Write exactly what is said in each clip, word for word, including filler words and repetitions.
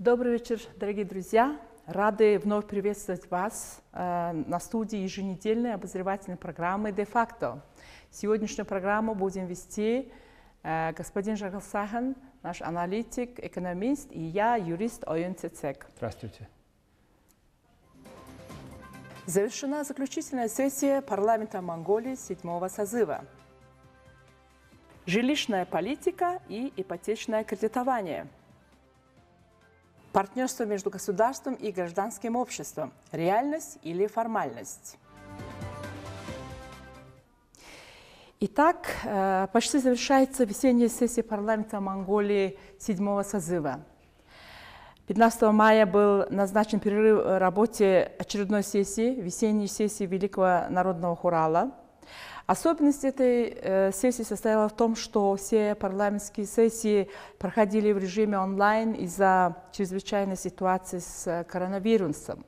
Добрый вечер, дорогие друзья! Рады вновь приветствовать вас э, на студии еженедельной обозревательной программы «Де-факто». Сегодняшнюю программу будем вести э, господин Жагал Сахан, наш аналитик, экономист, и я, юрист Ойон Цецек. Здравствуйте. Завершена заключительная сессия парламента Монголии седьмого созыва. Жилищная политика и ипотечное кредитование. Партнерство между государством и гражданским обществом. Реальность или формальность? Итак, почти завершается весенняя сессия парламента Монголии седьмого созыва. пятнадцатого мая был назначен перерыв в работе очередной сессии, весенней сессии Великого народного хурала. Особенность этой э, сессии состояла в том, что все парламентские сессии проходили в режиме онлайн из-за чрезвычайной ситуации с коронавирусом.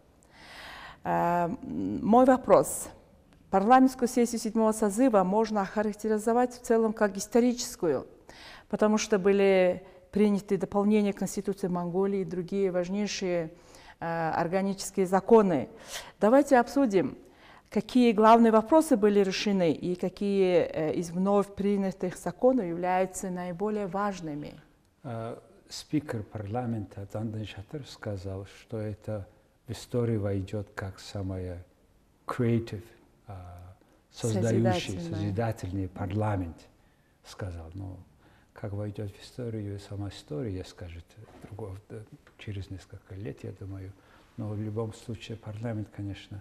Э, мой вопрос. Парламентскую сессию седьмого созыва можно охарактеризовать в целом как историческую, потому что были приняты дополнения к Конституции Монголии и другие важнейшие э, органические законы. Давайте обсудим, какие главные вопросы были решены и какие э, из вновь принятых законов являются наиболее важными. Спикер парламента Дандан Шатыр сказал, что это в истории войдет как самое creative, создающий, созидательный парламент. Сказал, но как войдет в историю сама история, скажет другого, через несколько лет, я думаю. Но в любом случае парламент, конечно,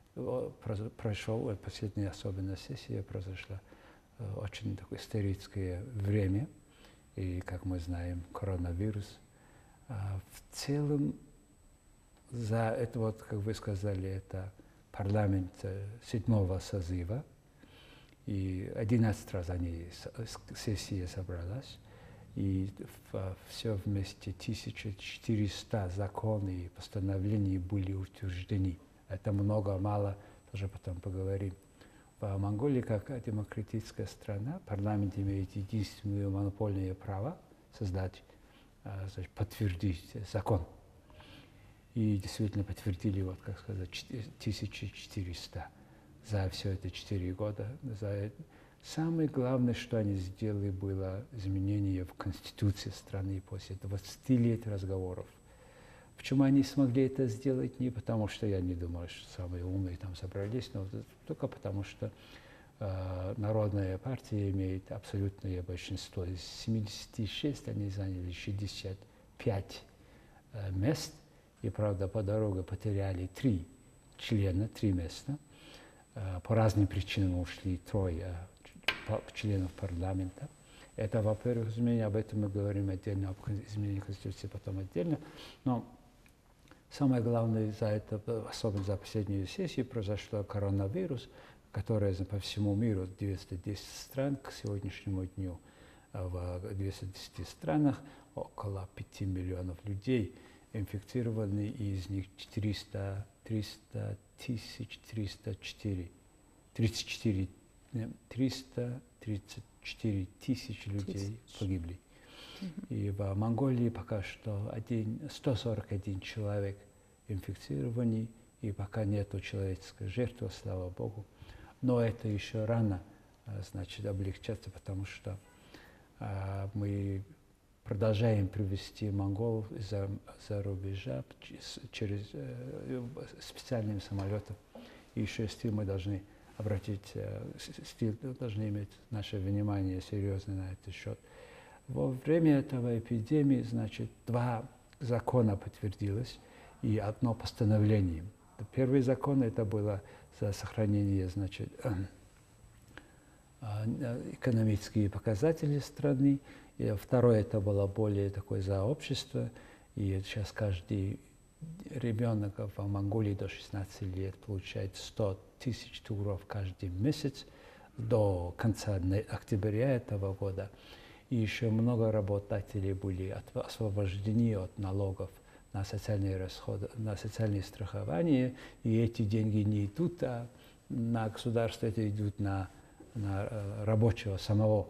прошел, последняя особенная сессия произошла очень такое историческое время, и, как мы знаем, коронавирус. В целом, за это, вот, как вы сказали, это парламент седьмого созыва, и одиннадцать раз они, сессия собралась, и все вместе тысяча четыреста законов и постановлений были утверждены. Это много, мало, тоже потом поговорим. В Монголии, как демократическая страна, парламент имеет единственное монопольное право создать, значит, подтвердить закон. И действительно подтвердили, вот, как сказать, тысяча четыреста за все это четыре года. За... Самое главное, что они сделали, было изменение в Конституции страны после двадцати лет разговоров. Почему они смогли это сделать? Не потому, что я не думаю, что самые умные там собрались, но только потому, что э, Народная партия имеет абсолютное большинство. Из семидесяти шести они заняли шестьдесят пять э, мест, и, правда, по дороге потеряли три члена, три места. Э, по разным причинам ушли трое э, членов парламента. Это, во-первых, изменение, об этом мы говорим отдельно, об изменении Конституции потом отдельно. Но самое главное, за это, особенно за последнюю сессию, произошло коронавирус, который по всему миру, двести десять стран к сегодняшнему дню, в двухстах десяти странах около пяти миллионов людей инфицированы, и из них триста тысяч триста четыре, тридцать четыре, триста тридцать четыре тысячи людей погибли. И в Монголии пока что один, сто сорок один человек инфицированы, и пока нету человеческой жертвы, слава Богу. Но это еще рано, значит, облегчаться, потому что а, мы продолжаем привезти монголов из-за за рубежа через э, специальным самолетом. И еще с тем мы должны обратить, э, с тем должны иметь наше внимание серьезно на этот счет. Во время этого эпидемии, значит, два закона подтвердилось и одно постановление. Первый закон это было за сохранение, значит, экономические показатели страны, и второе это было более такое за общество. И сейчас каждый ребенок в Монголии до шестнадцати лет получает сто тысяч туров каждый месяц до конца октября этого года. И еще много работодателей были освобождены от налогов на социальные расходы, на социальное страхование. И эти деньги не идут а на государство, это идут на, на рабочего самого.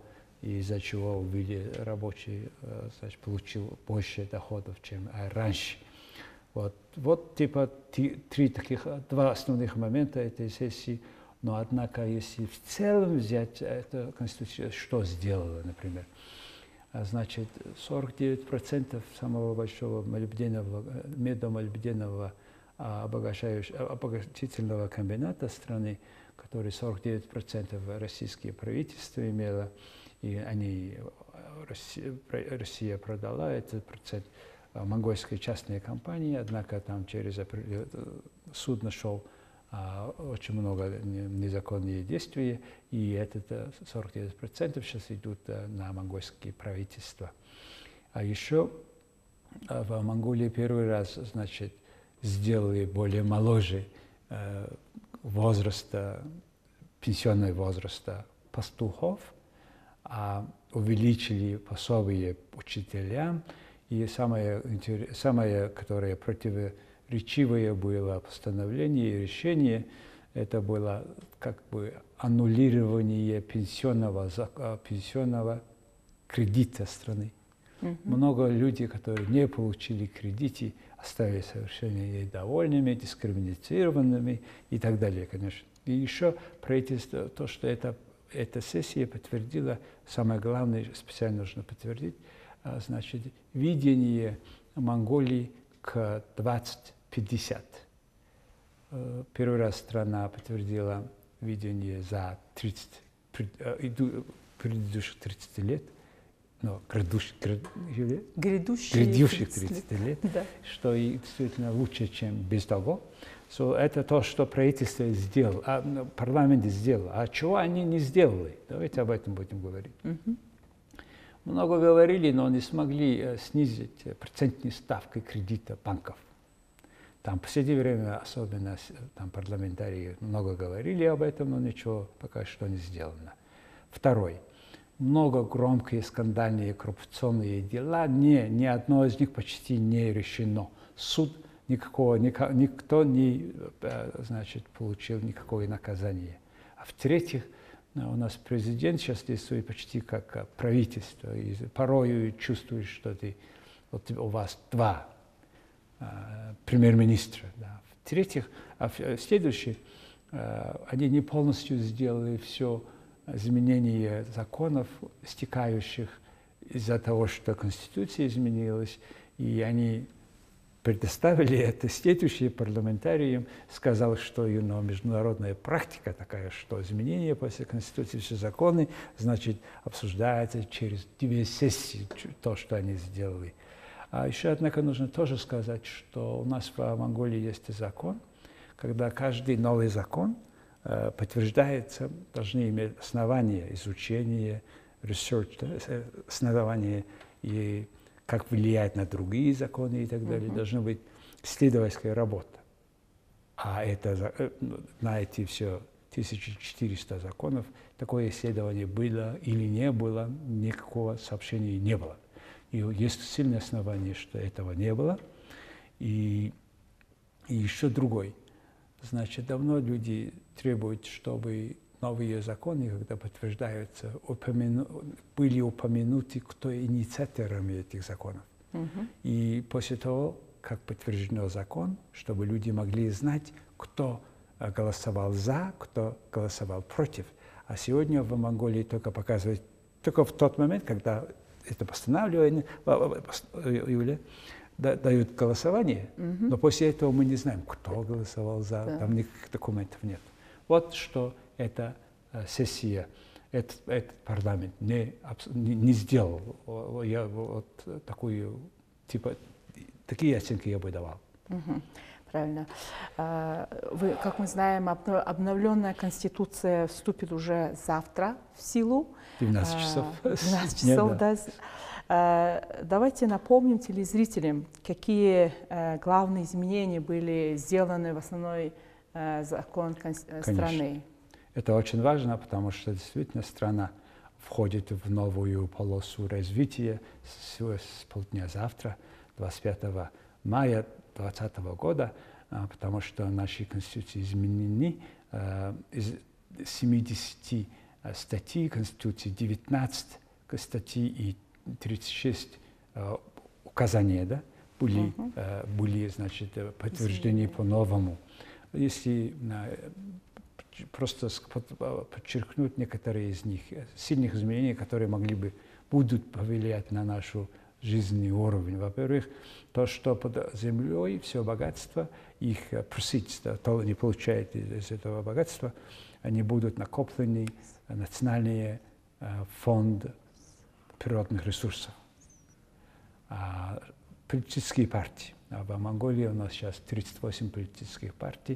из-за чего увидели рабочий, значит, получил больше доходов, чем раньше. Вот, вот типа три, три таких, два основных момента этой сессии. Но однако, если в целом взять эту конституцию, что сделала, например, значит, сорок девять процентов самого большого молибденового, медомолибденового обогащающего, обогатительного комбината страны, который сорок девять процентов российское правительство имело, и они, Россия, Россия продала этот процент монгольской частной компании, однако там через суд нашел а, очень много незаконных действий, и это сорок девять процентов сейчас идут а, на монгольские правительства. А еще а, в Монголии первый раз, значит, сделали более моложе а, возраста, пенсионного возраста пастухов, а увеличили пособие учителям. И самое, самое, которое противоречивое было постановление и решение, это было как бы аннулирование пенсионного, пенсионного кредита страны. Mm-hmm. Много людей, которые не получили кредиты, остались совершенно недовольными, дискриминированными и так далее, конечно. И еще правительство, то, что это, эта сессия подтвердила, самое главное, специально нужно подтвердить, значит, видение Монголии к двадцать пятьдесят. Первый раз страна подтвердила видение за тридцать, предыдущих тридцать лет, но грядущих, грядущих тридцать лет, да. Что и действительно лучше, чем без того. So, это то, что правительство сделало, а парламент сделал. А чего они не сделали? Давайте об этом будем говорить. Mm-hmm. Много говорили, но не смогли снизить процентные ставки кредита банков. Там в последнее время, особенно там парламентарии, много говорили об этом, но ничего пока что не сделано. Второй. Много громкие, скандальные, коррупционные дела, не, ни одно из них почти не решено. Суд никакого, никто не, значит, получил никакое наказание. А в-третьих, у нас президент сейчас действует почти как правительство, и порою чувствуешь, что ты, вот у вас два а, премьер-министра. Да. В-третьих, а в следующих, а, они не полностью сделали все изменение законов, стекающих из-за того, что Конституция изменилась, и они предоставили это следующим парламентариям, сказал, что you know, международная практика такая, что изменения после Конституции, все законы, значит, обсуждаются через две сессии, то, что они сделали. А еще, однако, нужно тоже сказать, что у нас в Монголии есть закон, когда каждый новый закон э, подтверждается, должны иметь основания изучения, research, да, основания и как влияет на другие законы и так далее, uh-huh. должна быть исследовательская работа. А это, на эти все тысяча четыреста законов, такое исследование было или не было, никакого сообщения не было. И есть сильное основание, что этого не было. И, и еще другой. Значит, давно люди требуют, чтобы новые законы, когда подтверждаются, упомяну, были упомянуты, кто инициаторами этих законов. Uh-huh. И после того, как подтвержден закон, чтобы люди могли знать, кто голосовал за, кто голосовал против. А сегодня в Монголии только показывают, только в тот момент, когда это постановление Юля, дают голосование, uh-huh. но после этого мы не знаем, кто голосовал за, yeah. там никаких документов нет. Вот что эта сессия, этот, этот парламент не, не, не сделал. Я вот такую, типа, такие оценки я бы давал. Угу, правильно. Вы, как мы знаем, обновленная Конституция вступит уже завтра в силу. двенадцать часов. двенадцать часов, да. Давайте напомним телезрителям, какие главные изменения были сделаны в основной закон страны. Это очень важно, потому что действительно страна входит в новую полосу развития с, с полдня завтра, двадцать пятого мая две тысячи двадцатого года, потому что наши конституции изменены. Из семидесяти статей Конституции девятнадцать статьи и тридцать шесть указания, да, были, uh-huh. были, значит, подтверждены по-новому. Если просто подчеркнуть некоторые из них, сильных изменений, которые могли бы, будут повлиять на нашу жизненный уровень. Во-первых, то, что под землей все богатство, их просить, то не получают из этого богатства, они будут накоплены в национальный фонд природных ресурсов. А политические партии. А в Монголии у нас сейчас тридцать восемь политических партий,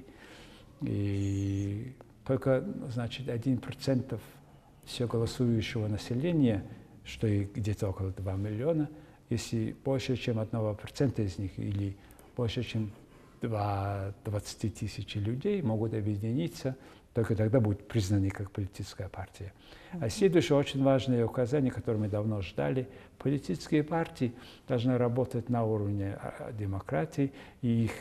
и только, значит, один процент всего голосующего населения, что и где-то около два миллиона, если больше, чем одного процента из них, или больше, чем двадцать тысяч людей могут объединиться, только тогда будут признаны как политическая партия. А следующее очень важное указание, которое мы давно ждали, политические партии должны работать на уровне демократии, и их,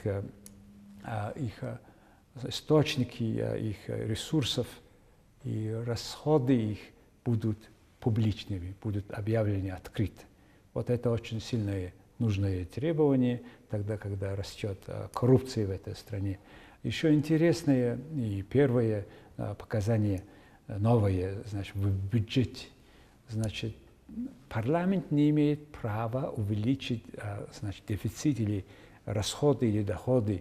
их источники, их ресурсов и расходы их будут публичными, будут объявлены открыто. Вот это очень сильное нужное требование, тогда, когда растет коррупция в этой стране. Еще интересное и первое показание новое, значит, в бюджете. Значит, парламент не имеет права увеличить, значит, дефицит или расходы или доходы,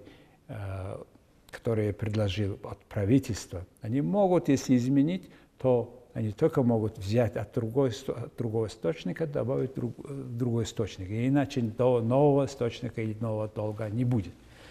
которые предложил от правительства. Они могут, если изменить, то они только могут взять от другого, от другого источника, добавить друг, другой источник. И иначе до нового источника или нового долга не будет.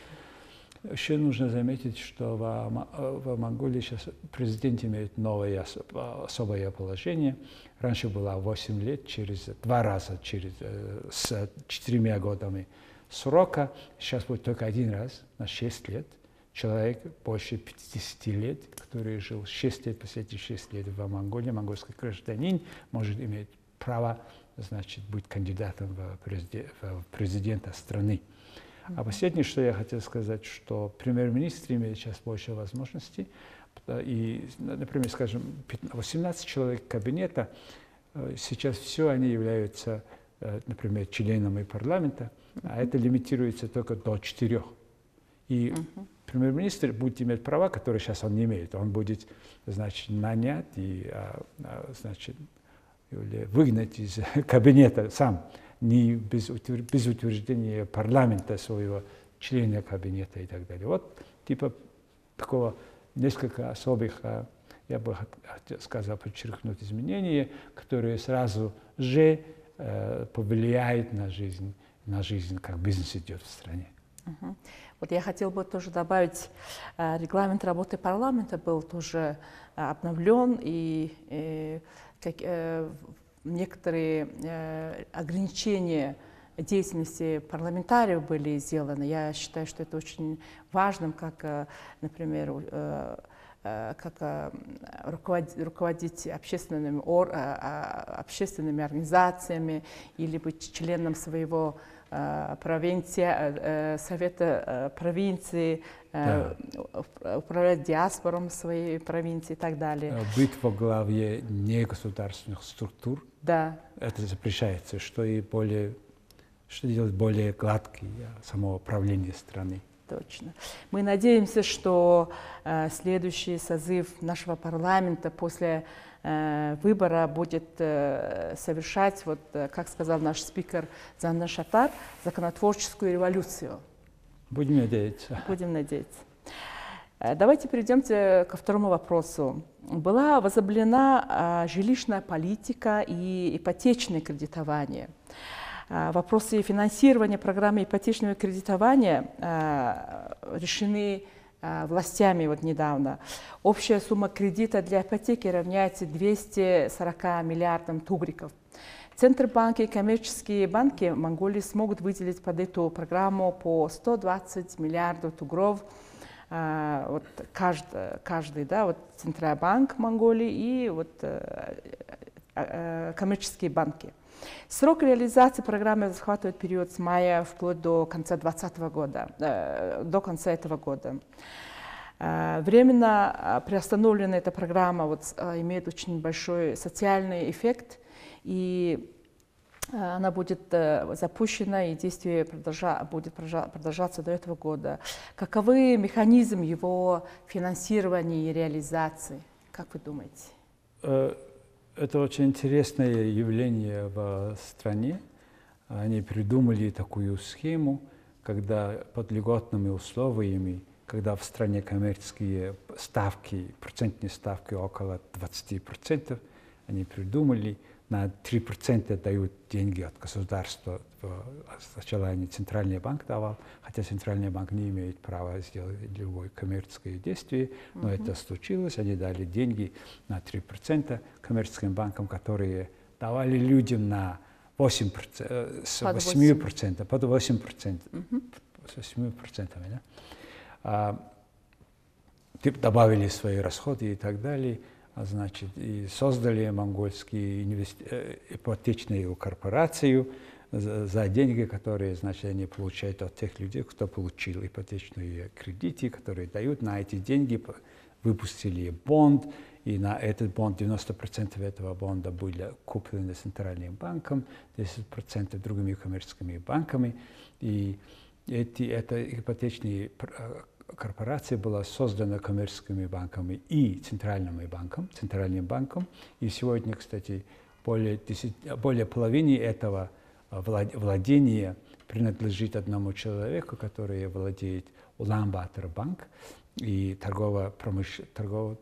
Еще нужно заметить, что в, в Монголии сейчас президент имеет новое особое положение. Раньше было восемь лет, через два раза, через, с четырьмя годами срока. Сейчас будет только один раз, на шесть лет. Человек больше пятидесяти лет, который жил шесть лет, последние шесть лет в Монголии, монгольский гражданин, может иметь право, значит, быть кандидатом в, президент, в президента страны. Mm-hmm. А последнее, что я хотел сказать, что премьер-министр имеет сейчас больше возможностей. И, например, скажем, восемнадцать человек кабинета, сейчас все они являются, например, членами парламента, mm-hmm. а это лимитируется только до четырех. И mm-hmm. премьер-министр будет иметь права, которые сейчас он не имеет. Он будет, значит, нанять и, значит, выгнать из кабинета сам, не без, без утверждения парламента своего члена кабинета и так далее. Вот типа такого несколько особых, я бы сказал, подчеркнуть изменения, которые сразу же э, повлияют на жизнь, на жизнь, как бизнес идет в стране. Uh-huh. Вот я хотела бы тоже добавить, э, регламент работы парламента был тоже э, обновлен, и э, как, э, некоторые э, ограничения деятельности парламентариев были сделаны. Я считаю, что это очень важным, как, э, например, э, э, как э, руководить, руководить общественными, ор, э, общественными организациями или быть членом своего провинция, совета провинции, да. управлять диаспором своей провинции и так далее. Быть во главе негосударственных структур, да. Это запрещается, что и более, что делать более гладкое самоуправление страны. Точно. Мы надеемся, что э, следующий созыв нашего парламента после э, выбора будет э, совершать, вот, э, как сказал наш спикер Занна Шатар, законотворческую революцию. Будем надеяться. Будем надеяться. Э, давайте перейдем ко второму вопросу. Была возобновлена э, жилищная политика и ипотечное кредитование. Вопросы финансирования программы ипотечного кредитования э, решены э, властями вот недавно. Общая сумма кредита для ипотеки равняется двумстам сорока миллиардам тугриков. Центробанки и коммерческие банки в Монголии смогут выделить под эту программу по сто двадцать миллиардов тугров. Э, вот каждый, каждый, да, вот Центробанк Монголии и вот, э, э, коммерческие банки. Срок реализации программы захватывает период с мая вплоть до конца двадцатого года, э, до конца этого года. Э, временно приостановленная эта программа вот, э, имеет очень большой социальный эффект и она будет запущена, и действие продолжа, будет продолжаться до этого года. Каковы механизмы его финансирования и реализации? Как вы думаете? Это очень интересное явление в стране. Они придумали такую схему, когда под льготными условиями, когда в стране коммерческие ставки, процентные ставки около двадцати процентов, они придумали, на три процента дают деньги от государства. Сначала они Центральный банк давал, хотя Центральный банк не имеет права сделать любое коммерческое действие, но uh-huh. это случилось. Они дали деньги на три процента коммерческим банкам, которые давали людям на восемь процентов, с восемь процентов, под восемь процентов, uh-huh. с восемью процентами. Да? А, добавили свои расходы и так далее. А значит, и создали монгольские инвести... ипотечную корпорацию за, за деньги, которые, значит, они получают от тех людей, кто получил ипотечные кредиты, которые дают. На эти деньги выпустили бонд, и на этот бонд девяносто процентов этого бонда были куплены Центральным банком, десять процентов другими коммерческими банками. И эти, это ипотечные корпорация была создана коммерческими банками и Центральным банком, Центральным банком. И сегодня, кстати, более, десять, более половины этого владения принадлежит одному человеку, который владеет Улан-Батор банк и торгово-промышленный торгово,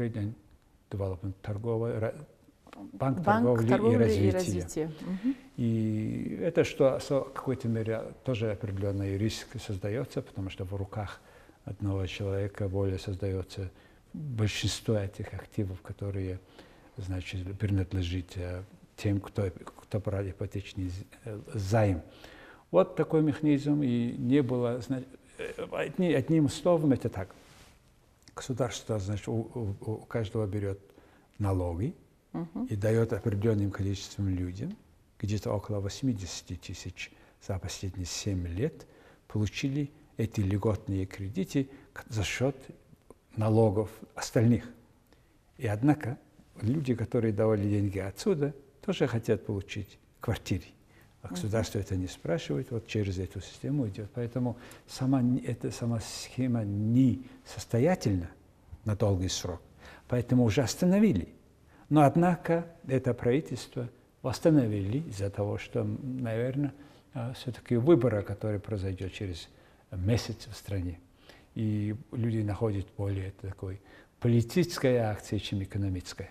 торгово, банк, банк торговли, торговли и развития. И, развития. Угу. И это что в какой-то мере тоже определенный риск создается, потому что в руках одного человека более создается большинство этих активов, которые, значит, принадлежат тем, кто, кто брал ипотечный займ. Вот такой механизм, и не было, значит, одни, одним словом, это так. Государство, значит, у, у, у каждого берет налоги uh-huh. и дает определенным количеством людям, где-то около восьмидесяти тысяч за последние семь лет получили эти льготные кредиты за счет налогов остальных. И однако люди, которые давали деньги отсюда, тоже хотят получить квартиры. А государство uh-huh. это не спрашивает, вот через эту систему идет. Поэтому сама, эта сама схема не состоятельна на долгий срок. Поэтому уже остановили. Но однако это правительство восстановили из-за того, что, наверное, все-таки выборы, который произойдет через месяц в стране. И люди находят более такой политической акции, чем экономической.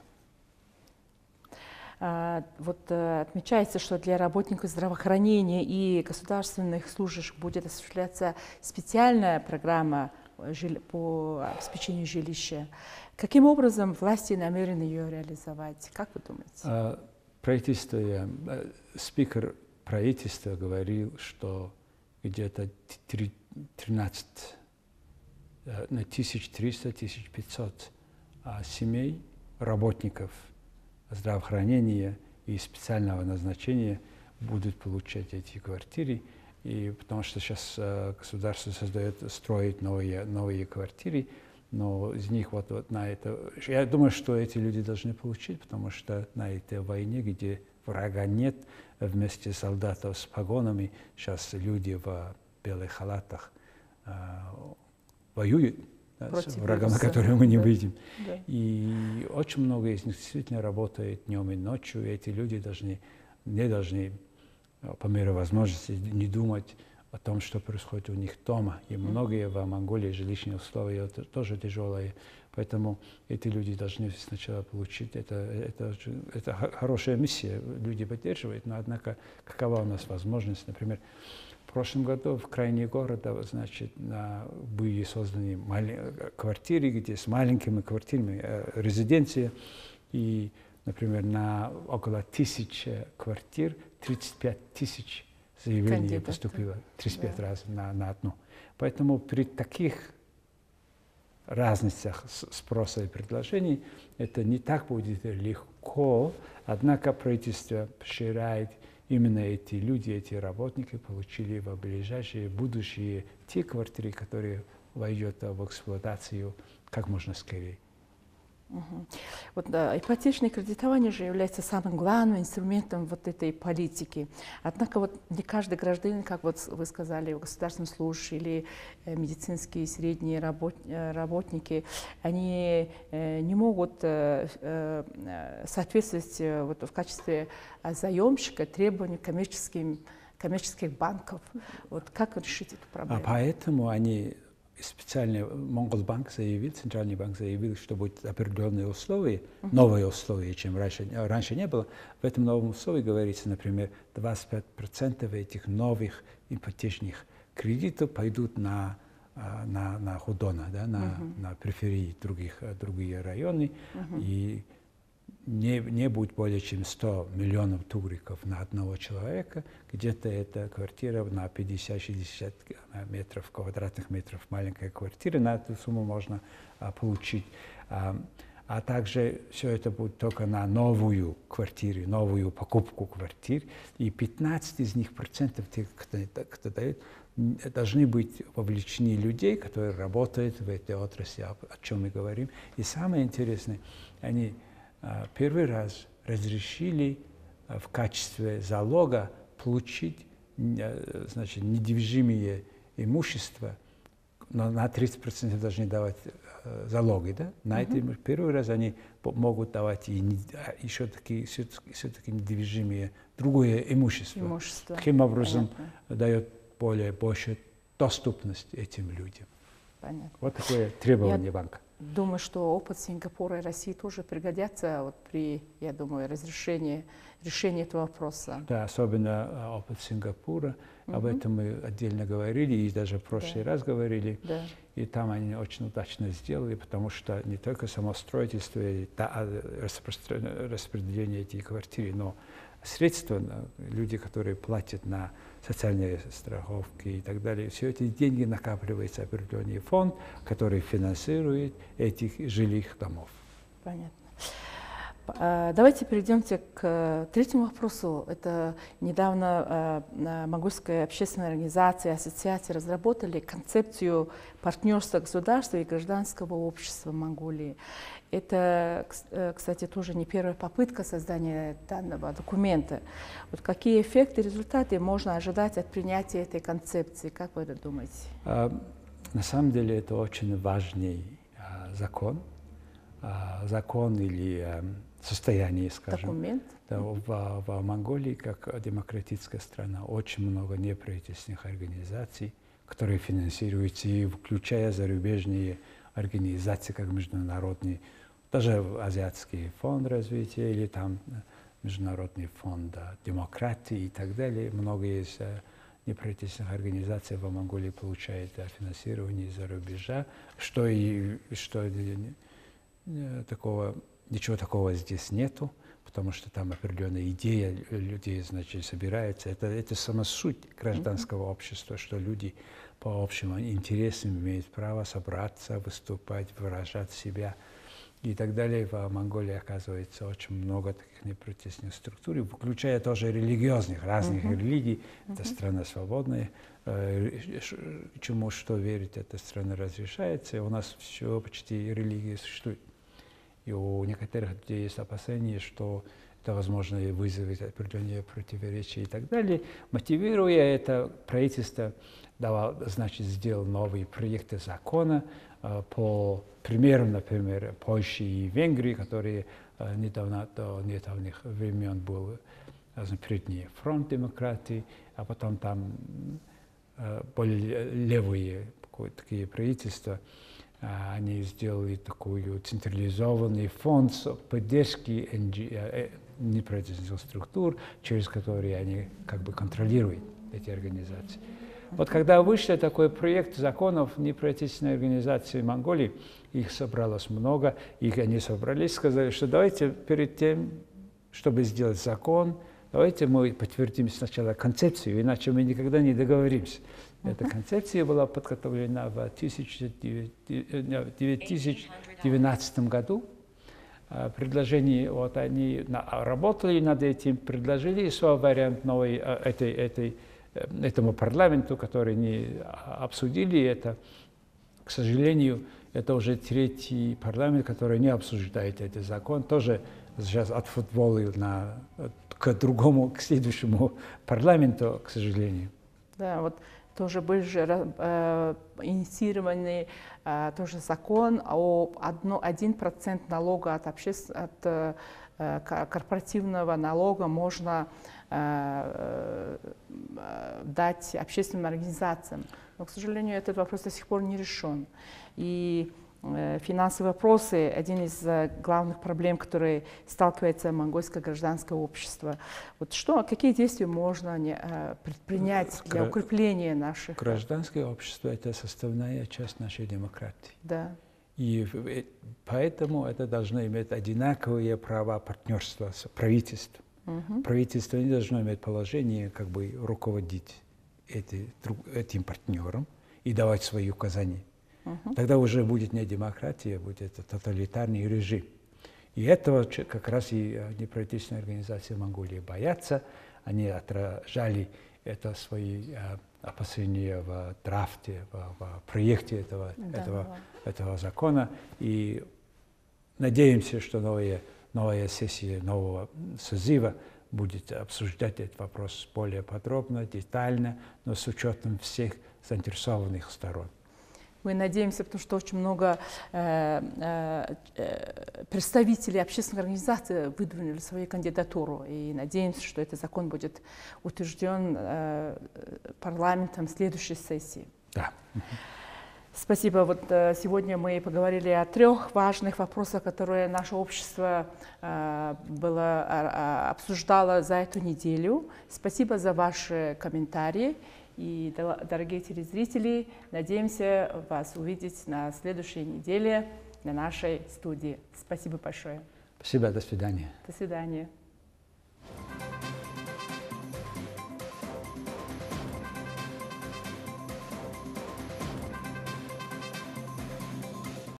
А, вот а, отмечается, что для работников здравоохранения и государственных служащих будет осуществляться специальная программа жил... по обеспечению жилища. Каким образом власти намерены ее реализовать? Как вы думаете? А, правительство, я, спикер правительства говорил, что где-то тринадцать тысяч триста — тысяча пятьсот семей, работников здравоохранения и специального назначения будут получать эти квартиры, и потому что сейчас государство создает, строит новые, новые квартиры, но из них вот, вот на это, я думаю, что эти люди должны получить, потому что на этой войне, где врага нет, вместе с солдатов с погонами, сейчас люди в белых халатах э, воюют да, с врагом, на который мы не да. видим. Да. И очень много из них действительно работает днем и ночью, и эти люди должны, не должны, по мере возможности, не думать о том, что происходит у них дома. И mm-hmm. многие в Монголии жилищные условия тоже тяжелые. Поэтому эти люди должны сначала получить. Это, это, это хорошая миссия, люди поддерживают, но однако какова у нас возможность? Например, в прошлом году в крайне города, значит, на, были созданы квартиры, где с маленькими квартирами, э, резиденция, и, например, на около тысячи квартир тридцать пять тысяч заявлений Кандидат. поступило, тридцать пять да. раз на, на одну. Поэтому при таких разностях спроса и предложений это не так будет легко, однако правительство поощряет именно эти люди, эти работники получили в ближайшее будущее те квартиры, которые войдут в эксплуатацию как можно скорее. Мгм. Вот, да, ипотечное кредитование же является самым главным инструментом вот этой политики. Однако вот не каждый гражданин, как вот вы сказали, государственный служащий или э, медицинские средние работ, э, работники, они э, не могут э, э, соответствовать э, вот, в качестве э, заемщика требованиям коммерческим, коммерческих банков. Вот как решить эту проблему? А поэтому они специально, Монголбанк заявил, Центральный банк заявил, что будут определенные условия, uh-huh. новые условия, чем раньше, раньше не было. В этом новом условии говорится, например, двадцать пять процентов этих новых ипотечных кредитов пойдут на, на, на Худона, да, на, uh-huh. на периферии других, другие районы. Uh-huh. И не, не будет более чем сто миллионов тугриков на одного человека. Где-то эта квартира на пятьдесят-шестьдесят метров, квадратных метров, маленькая квартира, на эту сумму можно а, получить. А, а также все это будет только на новую квартиру, новую покупку квартир. И пятнадцать из них процентов тех, кто, кто дает, должны быть вовлечены людей, которые работают в этой отрасли, о, о чем мы говорим. И самое интересное, они первый раз разрешили в качестве залога получить, значит, недвижимое имущество, но на тридцать процентов должны давать залоги, да? На mm-hmm. это первый раз они могут давать и еще таки, все-таки недвижимое другое имущество. имущество. Таким образом Понятно. Дает более большую доступность этим людям. Понятно. Вот такое требование Я... банка. Думаю, что опыт Сингапура и России тоже пригодятся вот при, я думаю, разрешении решении этого вопроса. Да, особенно опыт Сингапура. Угу. Об этом мы отдельно говорили и даже в прошлый да. раз говорили. Да. И там они очень удачно сделали, потому что не только само строительство и распределение этих квартир, но средства, люди, которые платят на социальные страховки и так далее, все эти деньги накапливаются в определенный фонд, который финансирует этих жилых домов. Понятно. Давайте перейдемте к третьему вопросу. Это недавно монгольская общественная организация, ассоциация разработали концепцию партнерства государства и гражданского общества в Монголии. Это, кстати, тоже не первая попытка создания данного документа. Вот какие эффекты, результаты можно ожидать от принятия этой концепции? Как вы это думаете? На самом деле это очень важный закон. Закон или состояние, скажем. Документ. Да, в, в Монголии, как демократическая страна, очень много неправительственных организаций, которые финансируются, и включая зарубежные организации, как международный, даже Азиатский фонд развития или там Международный фонд демократии и так далее. Много есть неправительственных организаций в Монголии получают финансирование из-за рубежа, что и что такого, ничего такого здесь нету, потому что там определенная идея людей, значит, собирается. Это, это сама суть гражданского mm-hmm. общества, что люди по общим интересам имеют право собраться, выступать, выражать себя и так далее. В Монголии, оказывается, очень много таких неправительственных структур, включая тоже религиозных, разных mm-hmm. религий. Mm-hmm. Это страна свободная. Чему что верить, эта страна разрешается. И у нас все почти религии существует. И у некоторых людей есть опасения, что это, возможно, вызовет определенные противоречия и так далее. Мотивируя это, правительство давал, значит, сделал новые проекты закона э, по примерам, например, Польши и Венгрии, которые э, недавно, до недавних времен был э, передний фронт демократии, а потом там э, более левые такие правительства. Они сделали такой централизованный фонд поддержки неправительственных структур, через которые они как бы контролируют эти организации. Вот когда вышел такой проект законов неправительственной организации Монголии, их собралось много, их они собрались, сказали, что давайте перед тем, чтобы сделать закон, давайте мы подтвердим сначала концепцию, иначе мы никогда не договоримся. Эта концепция была подготовлена в тысяча девятьсот двенадцатом году. Предложение, вот они работали над этим, предложили свой вариант новой, этой, этой, этому парламенту, который не обсудили это. К сожалению, это уже третий парламент, который не обсуждает этот закон, тоже сейчас отфутболил на, к другому, к следующему парламенту, к сожалению. Да, вот тоже был же э, инициированный э, тоже закон о один процент налога от, обществ... от э, корпоративного налога можно э, э, дать общественным организациям. Но, к сожалению, этот вопрос до сих пор не решен. И э, финансовые вопросы – один из э, главных проблем, которые сталкивается монгольское гражданское общество. Вот что, какие действия можно не, э, предпринять для Гра... укрепления наших… Гражданское общество – это составная часть нашей демократии. Да. И поэтому это должно иметь одинаковые права партнерства с правительством. Uh-huh. Правительство не должно иметь положение, как бы руководить эти, этим партнером и давать свои указания. Uh-huh. Тогда уже будет не демократия, будет тоталитарный режим. И этого как раз и неправительственные организации Монголии боятся. Они отражали это свои опасения в драфте, в, в проекте этого, да, этого, да. этого закона. И надеемся, что новая, новая сессия нового созыва будет обсуждать этот вопрос более подробно, детально, но с учетом всех заинтересованных сторон. Мы надеемся, потому что очень много э, э, представителей общественных организаций выдвинули свою кандидатуру. И надеемся, что этот закон будет утвержден э, парламентом в следующей сессии. Да. Спасибо. Вот э, сегодня мы поговорили о трех важных вопросах, которые наше общество э, было, э, обсуждало за эту неделю. Спасибо за ваши комментарии. И, дорогие телезрители, надеемся вас увидеть на следующей неделе на нашей студии. Спасибо большое. Спасибо, до свидания. До свидания.